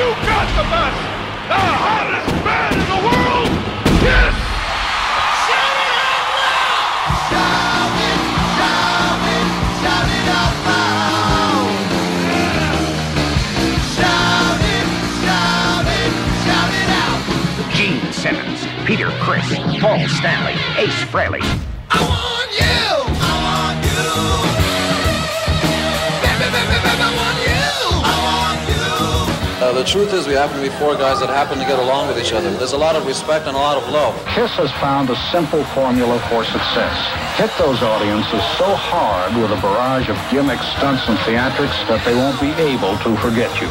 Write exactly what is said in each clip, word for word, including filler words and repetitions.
You got the best, the hottest band in the world, Kiss! Shout it out loud! Shout it, shout it, shout it out loud! Shout it, shout it, shout it out! Gene Simmons, Peter Criss, Paul Stanley, Ace Frehley. I want you! I want you! Baby, baby, baby, I want you! I want you! Uh, the truth is we happen to be four guys that happen to get along with each other. There's a lot of respect and a lot of love. Kiss has found a simple formula for success. Hit those audiences so hard with a barrage of gimmicks, stunts, and theatrics that they won't be able to forget you.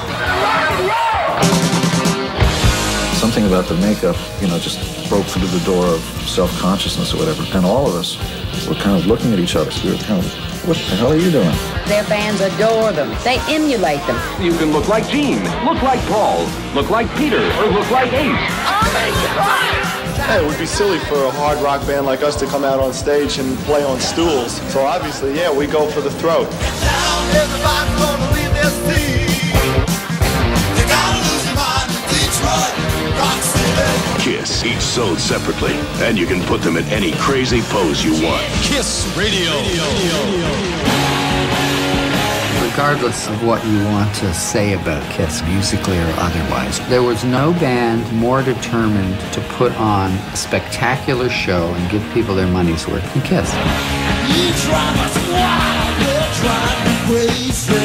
Something about the makeup, you know, just broke through the door of self-consciousness or whatever. And all of us were kind of looking at each other. So we were kind of, what the hell are you doing? Their fans adore them. They emulate them. You can look like Gene, look like Paul, look like Peter, or look like Ace. Hey, it would be silly for a hard rock band like us to come out on stage and play on stools. So obviously, yeah, we go for the throat. Everybody's gonna leave their seat. You gotta lose your mind in Detroit, Rock City. Kiss, each sold separately, and you can put them in any crazy pose you want. Kiss Radio. Radio. Regardless of what you want to say about Kiss, musically or otherwise, there was no band more determined to put on a spectacular show and give people their money's worth than Kiss. You drive us wild, you drive me crazy.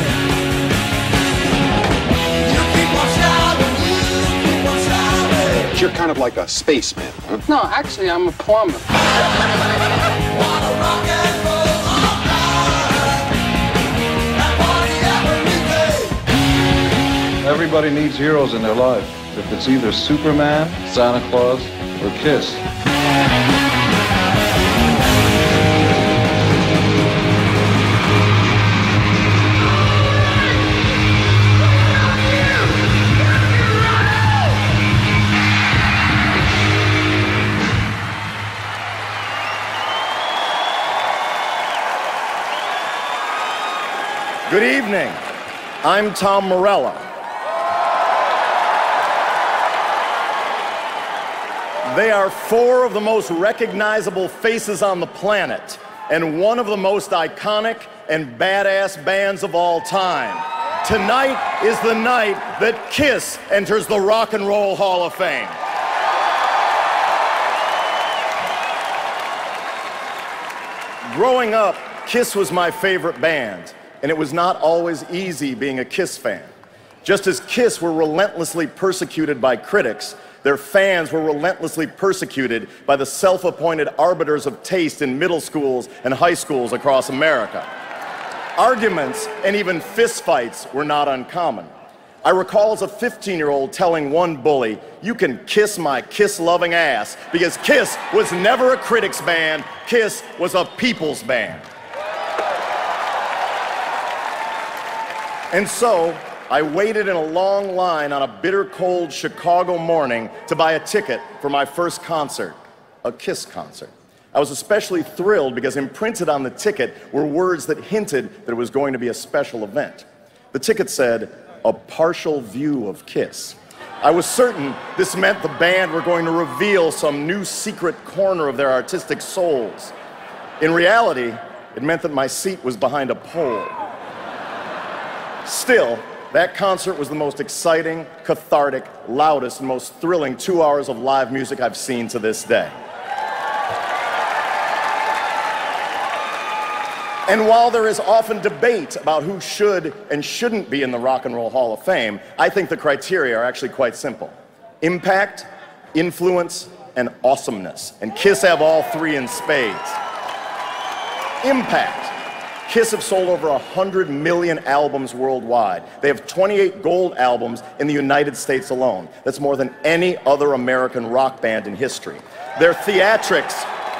You keep on shouting, you keep on shouting. You're kind of like a spaceman, huh? No, actually, I'm a plumber. Wanna rock and roll all night, and party every day. Everybody needs heroes in their life. If it's either Superman, Santa Claus, or Kiss. Good evening. I'm Tom Morello. They are four of the most recognizable faces on the planet and one of the most iconic and badass bands of all time. Tonight is the night that Kiss enters the Rock and Roll Hall of Fame. Growing up, Kiss was my favorite band, and it was not always easy being a Kiss fan. Just as Kiss were relentlessly persecuted by critics, their fans were relentlessly persecuted by the self-appointed arbiters of taste in middle schools and high schools across America. Arguments and even fistfights were not uncommon. I recall as a fifteen-year-old telling one bully, "You can kiss my Kiss-loving ass," because Kiss was never a critics band, Kiss was a people's band. And so, I waited in a long line on a bitter cold Chicago morning to buy a ticket for my first concert, a Kiss concert. I was especially thrilled because imprinted on the ticket were words that hinted that it was going to be a special event. The ticket said, "A partial view of Kiss." I was certain this meant the band were going to reveal some new secret corner of their artistic souls. In reality, it meant that my seat was behind a pole. Still, that concert was the most exciting, cathartic, loudest, and most thrilling two hours of live music I've seen to this day. And while there is often debate about who should and shouldn't be in the Rock and Roll Hall of Fame, I think the criteria are actually quite simple. Impact, influence, and awesomeness. And Kiss have all three in spades. Impact. Kiss have sold over one hundred million albums worldwide. They have twenty-eight gold albums in the United States alone. That's more than any other American rock band in history. Their theatrics,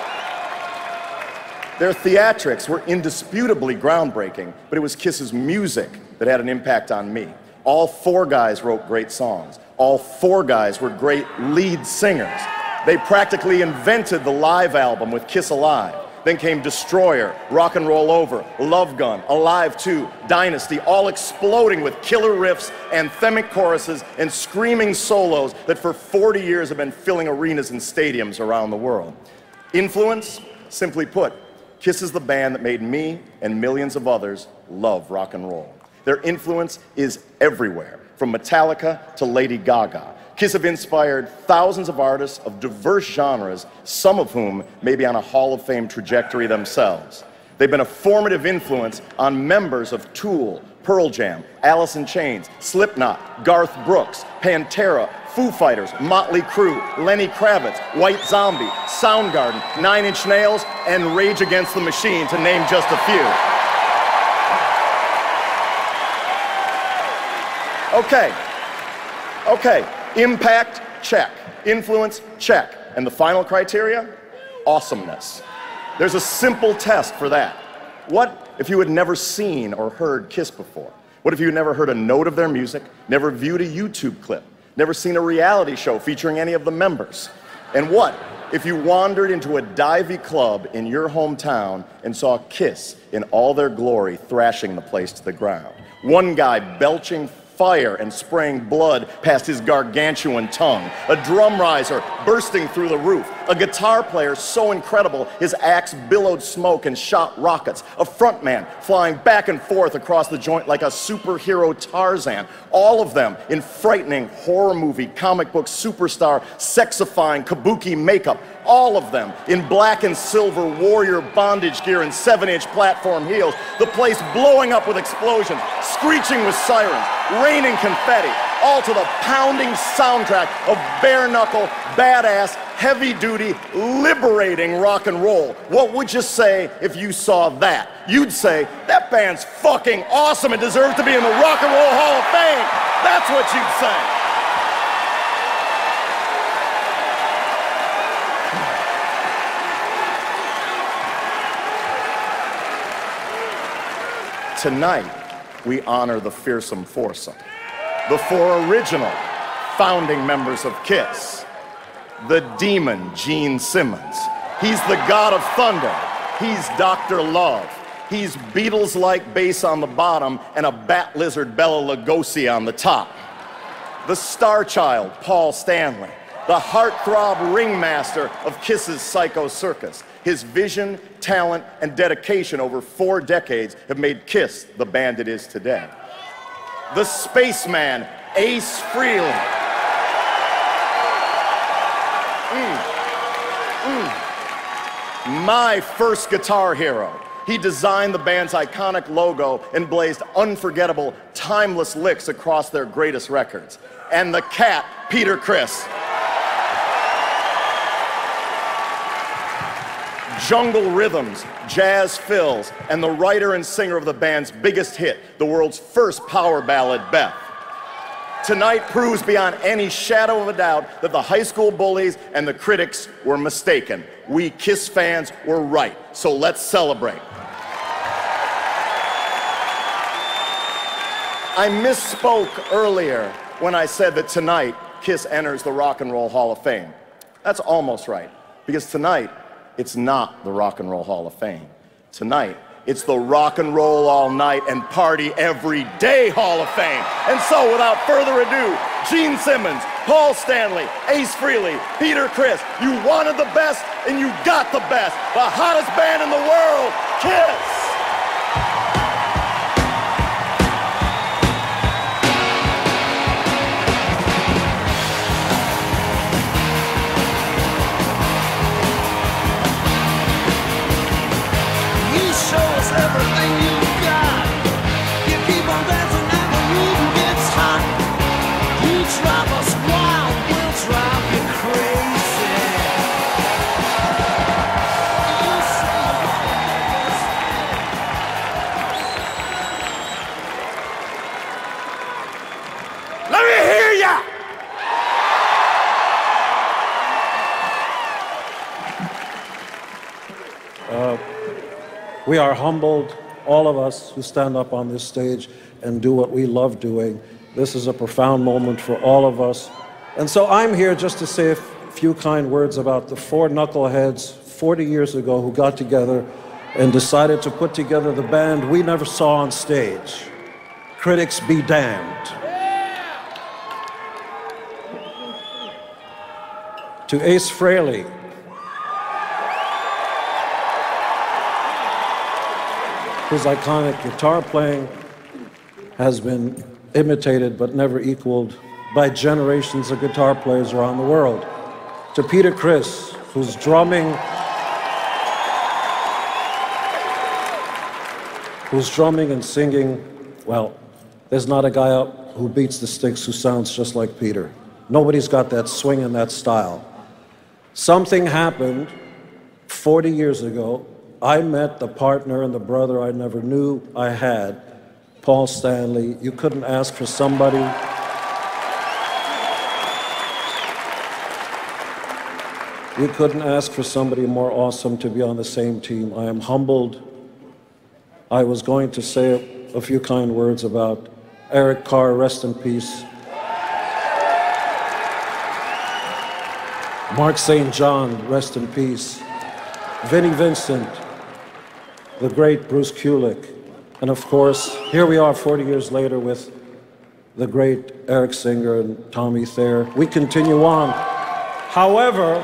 their theatrics were indisputably groundbreaking, but it was Kiss's music that had an impact on me. All four guys wrote great songs. All four guys were great lead singers. They practically invented the live album with Kiss Alive. Then came Destroyer, Rock and Roll Over, Love Gun, Alive two, Dynasty, all exploding with killer riffs, anthemic choruses, and screaming solos that for forty years have been filling arenas and stadiums around the world. Influence? Simply put, Kiss is the band that made me and millions of others love rock and roll. Their influence is everywhere, from Metallica to Lady Gaga. Kiss have inspired thousands of artists of diverse genres, some of whom may be on a Hall of Fame trajectory themselves. They've been a formative influence on members of Tool, Pearl Jam, Alice in Chains, Slipknot, Garth Brooks, Pantera, Foo Fighters, Motley Crue, Lenny Kravitz, White Zombie, Soundgarden, Nine Inch Nails, and Rage Against the Machine, to name just a few. Okay, okay, impact, check. Influence, check. And the final criteria? Awesomeness. There's a simple test for that. What if you had never seen or heard Kiss before? What if you had never heard a note of their music, never viewed a YouTube clip, never seen a reality show featuring any of the members? And what if you wandered into a divey club in your hometown and saw Kiss in all their glory thrashing the place to the ground? One guy belching fire and spraying blood past his gargantuan tongue, a drum riser bursting through the roof, a guitar player so incredible his axe billowed smoke and shot rockets, a frontman flying back and forth across the joint like a superhero Tarzan, all of them in frightening horror movie, comic book superstar, sexifying kabuki makeup, all of them in black and silver warrior bondage gear and seven-inch platform heels, the place blowing up with explosions, screeching with sirens, raining confetti, all to the pounding soundtrack of bare-knuckle, badass, heavy-duty, liberating rock and roll. What would you say if you saw that? You'd say, that band's fucking awesome and deserves to be in the Rock and Roll Hall of Fame. That's what you'd say. Tonight, we honor the fearsome foursome, the four original founding members of Kiss. The demon, Gene Simmons. He's the god of thunder. He's Doctor Love. He's Beatles-like bass on the bottom and a bat lizard Bela Lugosi on the top. The star child, Paul Stanley. The heartthrob ringmaster of Kiss's Psycho Circus. His vision, talent, and dedication over four decades have made Kiss the band it is today. The spaceman, Ace Frehley. Mm. Mm. My first guitar hero. He designed the band's iconic logo and blazed unforgettable, timeless licks across their greatest records. And the cat, Peter Criss. Jungle rhythms, jazz fills, and the writer and singer of the band's biggest hit, the world's first power ballad, Beth. Tonight proves beyond any shadow of a doubt that the high school bullies and the critics were mistaken. We Kiss fans were right, so let's celebrate. I misspoke earlier when I said that tonight Kiss enters the Rock and Roll Hall of Fame. That's almost right, because tonight, it's not the Rock and Roll Hall of Fame. Tonight, it's the Rock and Roll All Night and Party Every Day Hall of Fame. And so, without further ado, Gene Simmons, Paul Stanley, Ace Frehley, Peter Criss, you wanted the best and you got the best. The hottest band in the world, Kiss! Everything you've got, you keep on dancing and the rhythm gets hot. You drive us wild, we'll drive you crazy. You say you let me hear ya! Uh, We are humbled, all of us who stand up on this stage and do what we love doing. This is a profound moment for all of us. And so I'm here just to say a few kind words about the four knuckleheads, forty years ago who got together and decided to put together the band we never saw on stage. Critics be damned. To Ace Frehley, whose iconic guitar playing has been imitated but never equaled by generations of guitar players around the world. To Peter Criss, whose drumming, whose drumming and singing, well, there's not a guy out who beats the Sticks who sounds just like Peter. Nobody's got that swing and that style. Something happened forty years ago. I met the partner and the brother I never knew I had, Paul Stanley. You couldn't ask for somebody You couldn't ask for somebody more awesome to be on the same team. I am humbled. I was going to say a, a few kind words about Eric Carr, rest in peace. Mark Saint John, rest in peace. Vinnie Vincent, the great Bruce Kulick. And of course, here we are forty years later with the great Eric Singer and Tommy Thayer. We continue on. However,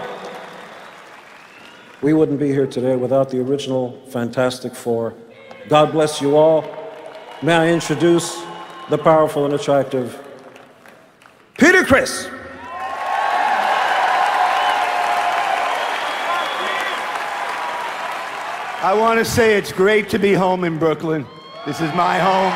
we wouldn't be here today without the original Fantastic Four. God bless you all. May I introduce the powerful and attractive Peter Criss. I want to say it's great to be home in Brooklyn. This is my home.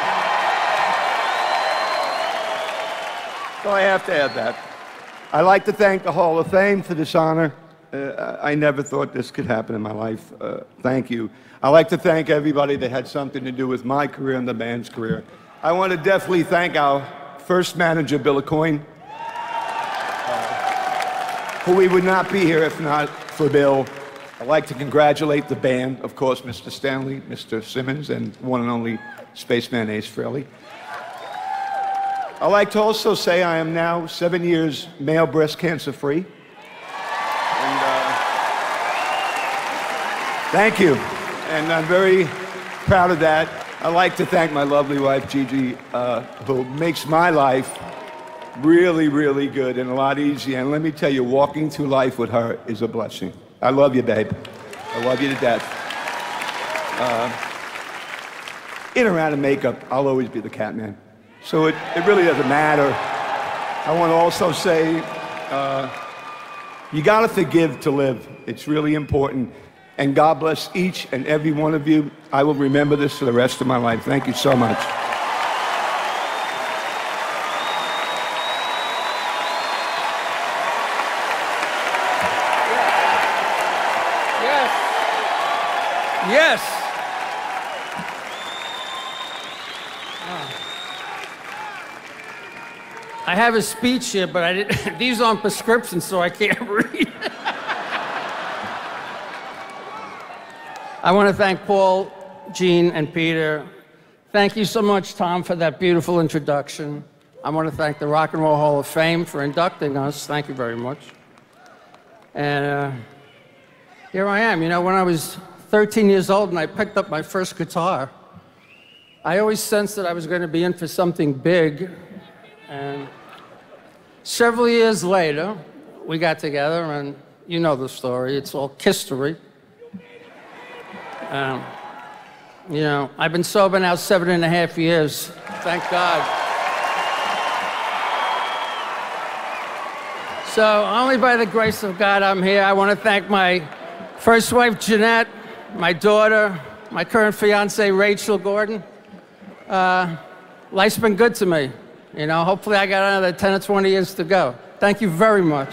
So I have to add that. I'd like to thank the Hall of Fame for this honor. Uh, I never thought this could happen in my life. Uh, thank you. I'd like to thank everybody that had something to do with my career and the band's career. I want to definitely thank our first manager, Bill Aucoin, uh, who we would not be here if not for Bill. I'd like to congratulate the band, of course, Mister Stanley, Mister Simmons, and one and only Spaceman Ace Frehley. I'd like to also say I am now seven years male breast cancer free. And uh, thank you. And I'm very proud of that. I'd like to thank my lovely wife, Gigi, uh, who makes my life really, really good and a lot easier. And let me tell you, walking through life with her is a blessing. I love you, babe. I love you to death. Uh, in or out of makeup, I'll always be the Catman. So it, it really doesn't matter. I want to also say, uh, you got to forgive to live. It's really important. And God bless each and every one of you. I will remember this for the rest of my life. Thank you so much. Yes. I have a speech here, but I didn't, these aren't prescriptions, so I can't read. I want to thank Paul, Gene, and Peter. Thank you so much, Tom, for that beautiful introduction. I want to thank the Rock and Roll Hall of Fame for inducting us. Thank you very much. And uh, here I am. You know, when I was thirteen years old and I picked up my first guitar, I always sensed that I was going to be in for something big. And several years later, we got together, and you know the story. It's all history. Um, you know, I've been sober now seven and a half years. Thank God. So only by the grace of God I'm here. I want to thank my first wife, Jeanette, my daughter, my current fiance, Rachel Gordon. Uh, life's been good to me. You know, hopefully I got another ten or twenty years to go. Thank you very much.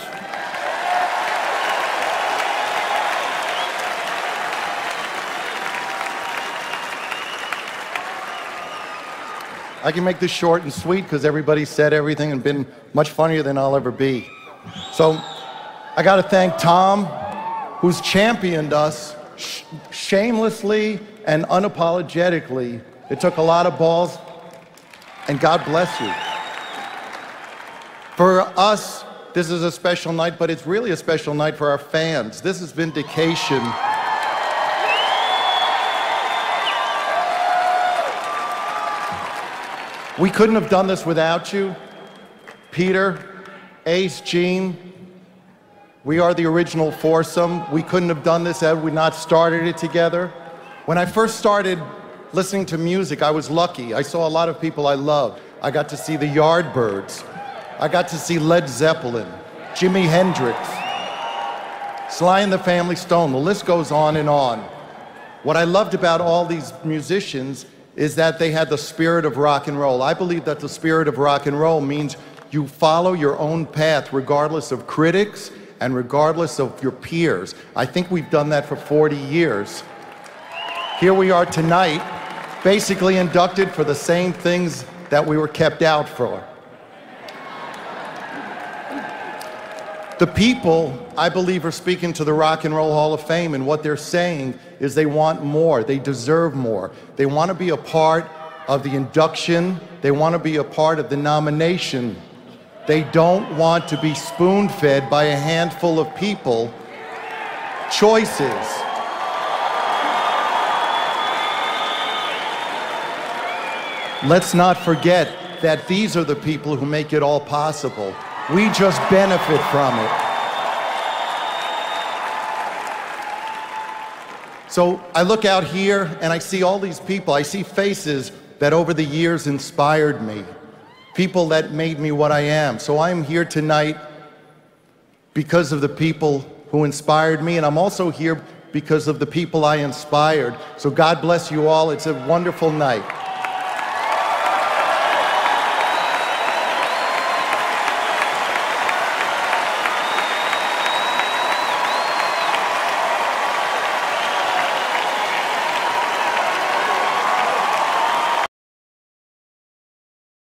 I can make this short and sweet because everybody said everything and been much funnier than I'll ever be. So I got to thank Tom, who's championed us sh shamelessly and unapologetically. It took a lot of balls, and God bless you. For us this is a special night, but it's really a special night for our fans. This is vindication. We couldn't have done this without you. Peter, Ace, Gene, we are the original foursome. We couldn't have done this had we not started it together. When I first started listening to music, I was lucky. I saw a lot of people I loved. I got to see the Yardbirds. I got to see Led Zeppelin, Jimi Hendrix, Sly and the Family Stone. The list goes on and on. What I loved about all these musicians is that they had the spirit of rock and roll. I believe that the spirit of rock and roll means you follow your own path regardless of critics and regardless of your peers. I think we've done that for forty years. Here we are tonight, basically inducted for the same things that we were kept out for. The people, I believe, are speaking to the Rock and Roll Hall of Fame, and what they're saying is they want more, they deserve more. They want to be a part of the induction, they want to be a part of the nomination. They don't want to be spoon-fed by a handful of people. Choices. Let's not forget that these are the people who make it all possible. We just benefit from it. So I look out here and I see all these people. I see faces that over the years inspired me. People that made me what I am. So I'm here tonight because of the people who inspired me, and I'm also here because of the people I inspired. So God bless you all. It's a wonderful night.